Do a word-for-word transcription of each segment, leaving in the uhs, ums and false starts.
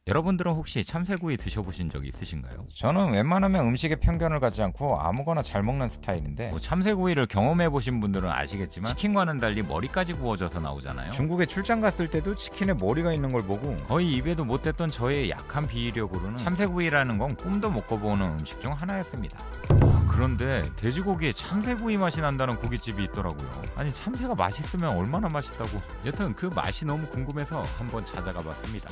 여러분들은 혹시 참새구이 드셔보신 적 있으신가요? 저는 웬만하면 음식에 편견을 갖지 않고 아무거나 잘 먹는 스타일인데 뭐 참새구이를 경험해보신 분들은 아시겠지만 치킨과는 달리 머리까지 구워져서 나오잖아요. 중국에 출장 갔을 때도 치킨에 머리가 있는 걸 보고 거의 입에도 못 댔던 저의 약한 비위력으로는 참새구이라는 건 꿈도 못 꿔보는 음식 중 하나였습니다. 와, 그런데 돼지고기에 참새구이 맛이 난다는 고깃집이 있더라고요. 아니 참새가 맛있으면 얼마나 맛있다고. 여튼 그 맛이 너무 궁금해서 한번 찾아가 봤습니다.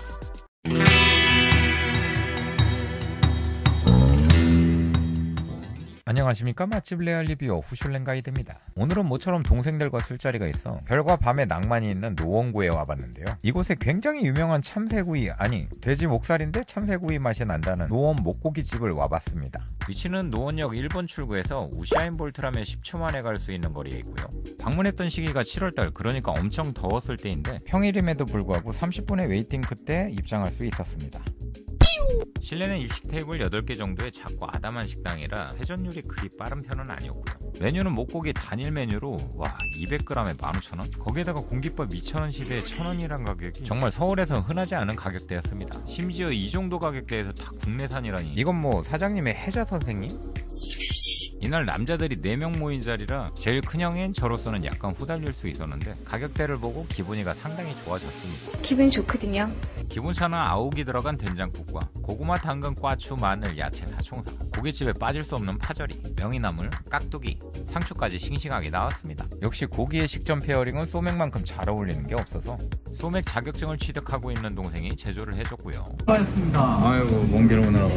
안녕하십니까, 맛집 레알 리뷰어 후슐랭 가이드입니다. 오늘은 모처럼 동생들과 술자리가 있어 별과 밤의 낭만이 있는 노원구에 와봤는데요. 이곳에 굉장히 유명한 참새구이, 아니 돼지 목살인데 참새구이 맛이 난다는 노원 목고기집을 와봤습니다. 위치는 노원역 일 번 출구에서 우샤인 볼트라면 십 초 만에 갈 수 있는 거리에 있고요. 방문했던 시기가 칠월달, 그러니까 엄청 더웠을 때인데 평일임에도 불구하고 삼십 분의 웨이팅 끝에 입장할 수 있었습니다. 실내는 입식 테이블 여덟 개 정도의 작고 아담한 식당이라 회전율이 그리 빠른 편은 아니었고요. 메뉴는 목고기 단일 메뉴로 와 이백 그램에 만 오천 원? 거기에다가 공깃밥 이천 원 시대에 천 원이란 가격이 정말 서울에서 흔하지 않은 가격대였습니다. 심지어 이 정도 가격대에서 다 국내산이라니, 이건 뭐 사장님의 해자 선생님? 이날 남자들이 네 명 모인 자리라 제일 큰형인 저로서는 약간 후달릴 수 있었는데 가격대를 보고 기분이가 상당히 좋아졌습니다. 기분이 좋거든요. 기본차는 아욱이 들어간 된장국과 고구마, 당근, 과추, 마늘, 야채, 다총사, 고깃집에 빠질 수 없는 파절이, 명이나물, 깍두기, 상추까지 싱싱하게 나왔습니다. 역시 고기의 식전 페어링은 소맥만큼 잘 어울리는 게 없어서 소맥 자격증을 취득하고 있는 동생이 제조를 해줬고요. 수고하셨습니다. 아이고 먼 길 오느라고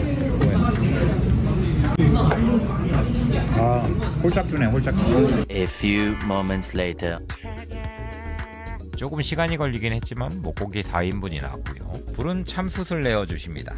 아 홀짝 주네, 홀짝 주. A few moments later. 조금 시간이 걸리긴 했지만 목고기 사 인분이 나왔고요. 불은 참숯을 내어주십니다.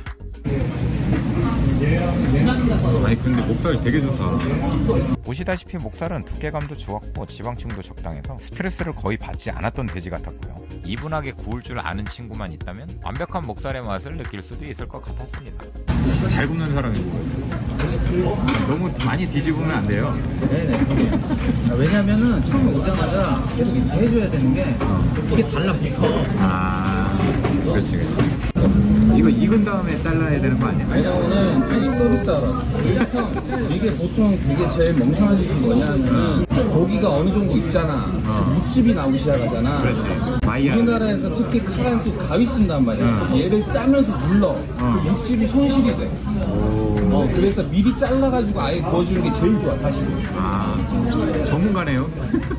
아니 근데 목살 되게 좋다. 보시다시피 목살은 두께감도 좋았고 지방층도 적당해서 스트레스를 거의 받지 않았던 돼지 같았고요. 이분하게 구울 줄 아는 친구만 있다면 완벽한 목살의 맛을 느낄 수도 있을 것 같았습니다. 잘 굽는 사람이고 너무 많이 뒤집으면 안 돼요. 네네. 왜냐면은 처음에 오자마자 계속 이렇게 해줘야 되는 게 이게 달라붙어. 아 그렇지 그렇지. 이거 익은 다음에 잘라야 되는 거 아니야? 왜냐면은 한입 서비스 알아. 이게 보통 되게 제일 멍청한 짓이 뭐냐면은 고기가 어느 정도 있잖아. 어. 육즙이 나오기 시작하잖아. 그렇지. 마이야. 우리나라에서 특히 카란수 가위 쓴단 말이야. 어. 얘를 짜면서 눌러. 어. 그 육즙이 손실이 돼. 오. 어, 그래서 미리 잘라가지고 아예 구워주는 게 제일 좋아, 사실. 아 전문가네요.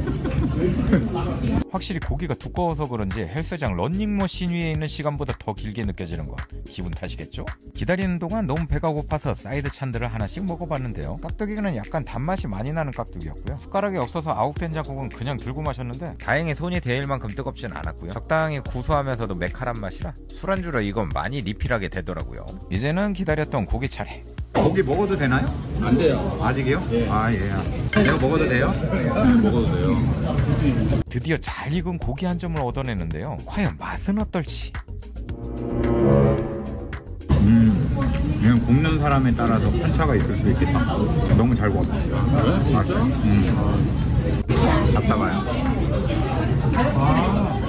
확실히 고기가 두꺼워서 그런지 헬스장 런닝머신 위에 있는 시간보다 더 길게 느껴지는 건 기분 탓이겠죠? 기다리는 동안 너무 배가 고파서 사이드 찬들을 하나씩 먹어봤는데요. 깍두기는 약간 단맛이 많이 나는 깍두기였고요. 숟가락이 없어서 아욱된장국은 그냥 들고 마셨는데 다행히 손이 데일 만큼 뜨겁진 않았고요. 적당히 구수하면서도 매칼한 맛이라 술안주로 이건 많이 리필하게 되더라고요. 이제는 기다렸던 고기 차례. 고기 먹어도 되나요? 안 돼요. 아직이요? 예. 아 예. 내가 먹어도 돼요? 먹어도 돼요. 드디어 잘 익은 고기 한 점을 얻어내는데요. 과연 맛은 어떨지. 음, 그냥 굽는 사람에 따라서 편차가 있을 수 있겠다. 너무 잘 구웠다. 그래? 진짜? 음. 잡다봐요. 아.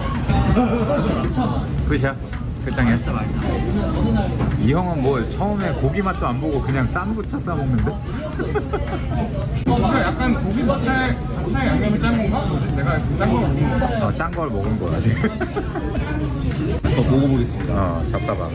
끝이야? 끝장이야? 이 형은 뭐 처음에 고기 맛도 안 보고 그냥 쌈부터 싸먹는데? 약간 고기 맛에 자체 양념이 짠 건가? 내가 짠 걸 먹은 거야. 어, 짠 걸 먹은 거야 지금. 더 먹어보겠습니다. 어, 잡다봐.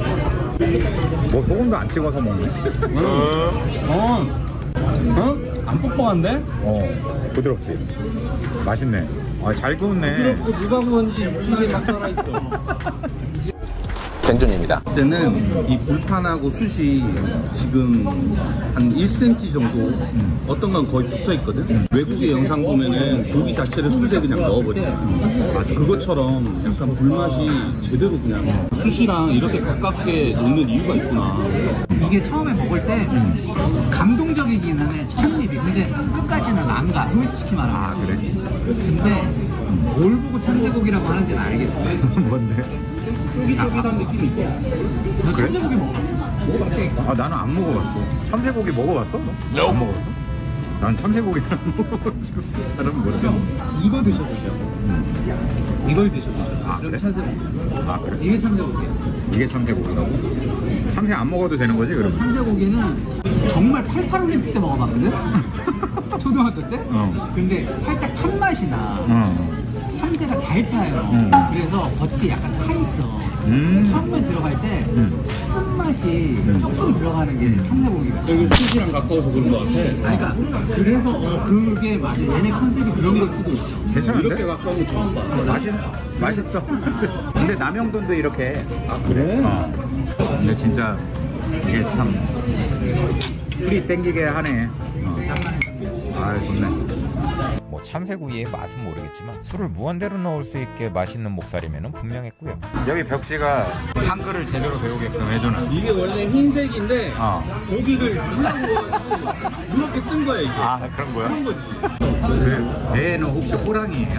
뭐 소금도 안 찍어서 먹네. 어, 어? 안 뻑뻑한데? 어, 부드럽지? 맛있네. 아, 잘 구웠네. 부드럽고 누가 구웠는지 육즙이 막 살아있어. 생존입니다. 그때는 이 불판하고 숯이 지금 한 일 센티미터 정도 음. 어떤 건 거의 붙어 있거든. 음. 외국의 영상 보면은 고기 자체를 숯에 그냥 넣어버려. 음. 맞아. 그것처럼 약간 불맛이 제대로 그냥 숯이랑 이렇게 가깝게 놓는 이유가 있구나. 이게 처음에 먹을 때 음. 감동적이기는 해, 첫 입이. 근데 끝까지는 안 가, 솔직히 말하면. 아, 그래? 근데 뭘 보고 참새고기라고 하는지는 알겠어. 뭔데? 쫄깃쫄깃한 느낌이 있어. 너 그래? 참새고기 먹어? 먹어봤다니까. 아, 나는 안 먹어봤어. 참새고기 먹어봤어? 너? 안 먹어봤어? 난 참새고기는 먹어가지고 잘은 모르겠는데. 이거 드셔보세요. 음. 이걸 드셔보세요. 아, 그래? 참새고기. 아, 그래? 이게 참새고기예요. 이게 참새고기라고? 참새 안 먹어도 되는 거지, 그럼? 참새고기는 정말 팔십팔 올림픽 때 먹어봤거든? 초등학교 때? 어. 근데 살짝 탄맛이 나. 어. 참새가 잘 타요. 음. 그래서 겉이 약간 타 있어. 음. 처음에 들어갈 때 음. 쓴맛이 음. 조금 들어가는 게 참새고기 맛이야. 여기 수시랑 가까워서 그런 것 같아. 아니, 그러니까 그래서 어, 그게 맞아. 얘네 컨셉이 그런 걸 수도 있어. 괜찮은데? 이렇게 가까운 거 처음 봐. 맛있, 맛있어. 근데 남영돈도 이렇게. 아 그래? 어. 근데 진짜 이게 참 술이 땡기게 하네. 어. 아, 좋네. 뭐 참새구이의 맛은 모르겠지만 술을 무한대로 넣을 수 있게 맛있는 목살이면 분명했고요. 여기 벽씨가 한글을 제대로 배우게끔 해주는. 이게 원래 흰색인데 어. 고기를 눌러가지고 이렇게 뜬 거야 이게. 아, 그런 거야? 그런 거지. 그 배에는 혹시 호랑이에요?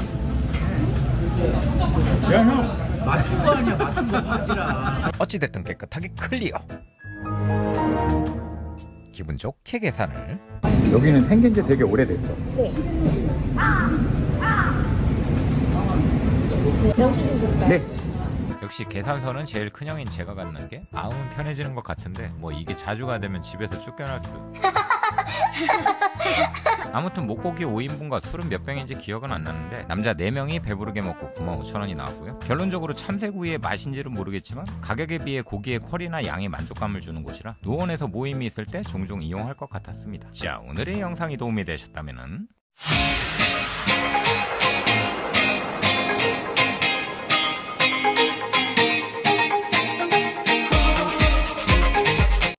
야, 형! 맞춘 거 아니야, 맞춘 거 맞지라. 어찌됐든 깨끗하게 클리어. 기분 좋게 계산을. 여기는 생긴 지 되게 오래됐죠? 네. 영수증 드릴까요? 네. 역시 계산서는 제일 큰형인 제가 갖는 게 마음은 편해지는 것 같은데 뭐 이게 자주가 되면 집에서 쫓겨날 수도. 아무튼 목고기 오 인분과 술은 몇 병인지 기억은 안 나는데 남자 네 명이 배부르게 먹고 구만 오천 원이 나왔고요. 결론적으로 참새구이의 맛인지는 모르겠지만 가격에 비해 고기의 퀄이나 양에 만족감을 주는 곳이라 노원에서 모임이 있을 때 종종 이용할 것 같았습니다. 자, 오늘의 영상이 도움이 되셨다면은